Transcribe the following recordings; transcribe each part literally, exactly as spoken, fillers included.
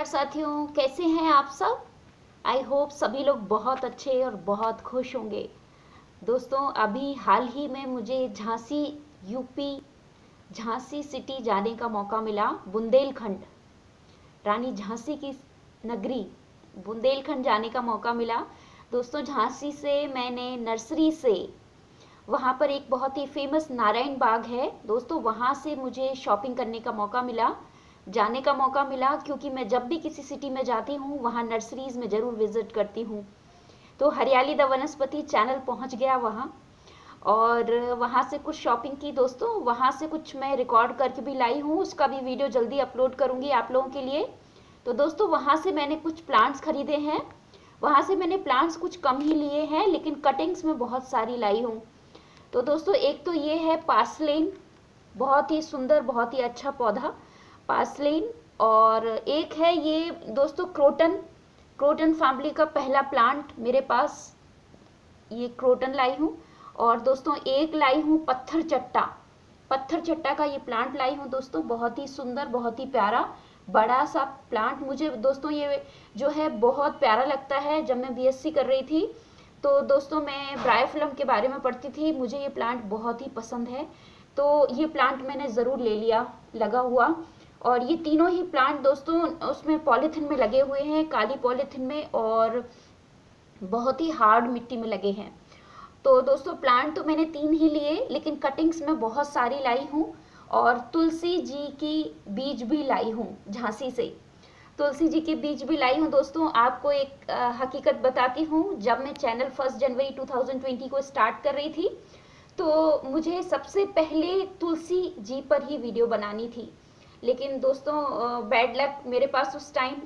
साथियों, कैसे हैं आप सब। आई होप सभी लोग बहुत अच्छे और बहुत खुश होंगे। दोस्तों, अभी हाल ही में मुझे झांसी यूपी झांसी सिटी जाने का मौका मिला। बुंदेलखंड, रानी झांसी की नगरी बुंदेलखंड जाने का मौका मिला। दोस्तों, झांसी से मैंने नर्सरी से वहाँ पर एक बहुत ही फेमस नारायण बाग है दोस्तों, वहाँ से मुझे शॉपिंग करने का मौका मिला, जाने का मौका मिला। क्योंकि मैं जब भी किसी सिटी में जाती हूँ वहाँ नर्सरीज में ज़रूर विजिट करती हूँ। तो हरियाली द वनस्पति चैनल पहुँच गया वहाँ, और वहाँ से कुछ शॉपिंग की दोस्तों। वहाँ से कुछ मैं रिकॉर्ड करके भी लाई हूँ, उसका भी वीडियो जल्दी अपलोड करूँगी आप लोगों के लिए। तो दोस्तों, वहाँ से मैंने कुछ प्लांट्स खरीदे हैं। वहाँ से मैंने प्लांट्स कुछ कम ही लिए हैं, लेकिन कटिंग्स में बहुत सारी लाई हूँ। तो दोस्तों, एक तो ये है पार्सलेन, बहुत ही सुंदर, बहुत ही अच्छा पौधा पार्सलेन। और एक है ये दोस्तों क्रोटन, क्रोटन फैमिली का पहला प्लांट मेरे पास, ये क्रोटन लाई हूँ। और दोस्तों, एक लाई हूँ पत्थर चट्टा, पत्थर चट्टा का ये प्लांट लाई हूँ दोस्तों। बहुत ही सुंदर, बहुत ही प्यारा बड़ा सा प्लांट। मुझे दोस्तों ये जो है बहुत प्यारा लगता है। जब मैं बीएससी कर रही थी तो दोस्तों मैं ब्रायोफिल्म के बारे में पढ़ती थी, मुझे ये प्लांट बहुत ही पसंद है। तो ये प्लांट मैंने ज़रूर ले लिया लगा हुआ। और ये तीनों ही प्लांट दोस्तों उसमें पॉलीथिन में लगे हुए हैं, काली पॉलीथिन में, और बहुत ही हार्ड मिट्टी में लगे हैं। तो दोस्तों, प्लांट तो मैंने तीन ही लिए, लेकिन कटिंग्स में बहुत सारी लाई हूँ। और तुलसी जी की बीज भी लाई हूँ झांसी से, तुलसी जी के बीज भी लाई हूँ दोस्तों। आपको एक आ, हकीकत बताती हूँ। जब मैं चैनल फर्स्ट जनवरी टू थाउजेंड ट्वेंटी को स्टार्ट कर रही थी तो मुझे सबसे पहले तुलसी जी पर ही वीडियो बनानी थी। लेकिन दोस्तों, बैड लक, मेरे पास उस टाइम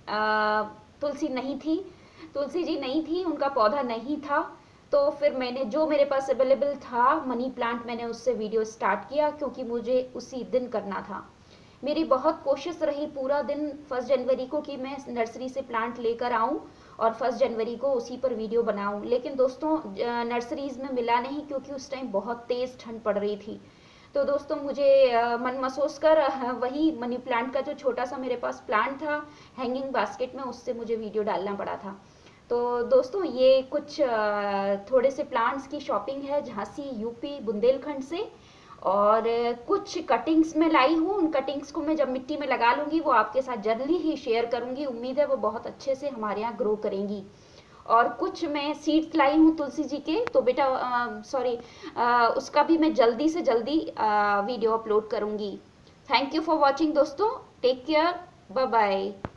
तुलसी नहीं थी, तुलसी जी नहीं थी, उनका पौधा नहीं था। तो फिर मैंने जो मेरे पास अवेलेबल था मनी प्लांट, मैंने उससे वीडियो स्टार्ट किया, क्योंकि मुझे उसी दिन करना था। मेरी बहुत कोशिश रही पूरा दिन फर्स्ट जनवरी को कि मैं नर्सरी से प्लांट लेकर आऊं और फर्स्ट जनवरी को उसी पर वीडियो बनाऊं। लेकिन दोस्तों, नर्सरीज में मिला नहीं, क्योंकि उस टाइम बहुत तेज़ ठंड पड़ रही थी। तो दोस्तों, मुझे मन महसूस कर वही मनी प्लांट का जो छोटा सा मेरे पास प्लांट था हैंगिंग बास्केट में, उससे मुझे वीडियो डालना पड़ा था। तो दोस्तों, ये कुछ थोड़े से प्लांट्स की शॉपिंग है झांसी यूपी बुंदेलखंड से। और कुछ कटिंग्स में लाई हूँ, उन कटिंग्स को मैं जब मिट्टी में लगा लूँगी वो आपके साथ जल्दी ही शेयर करूँगी। उम्मीद है वो बहुत अच्छे से हमारे यहाँ ग्रो करेंगी। और कुछ मैं सीड्स लाई हूँ तुलसी जी के, तो बेटा सॉरी उसका भी मैं जल्दी से जल्दी वीडियो अपलोड करूँगी। थैंक यू फॉर वॉचिंग दोस्तों, टेक केयर, बाय बाय।